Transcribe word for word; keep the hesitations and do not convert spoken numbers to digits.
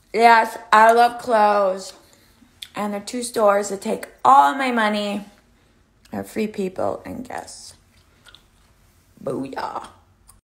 Yes, I love clothes. And the two stores that take all my money are Free People and Guess. Booyah.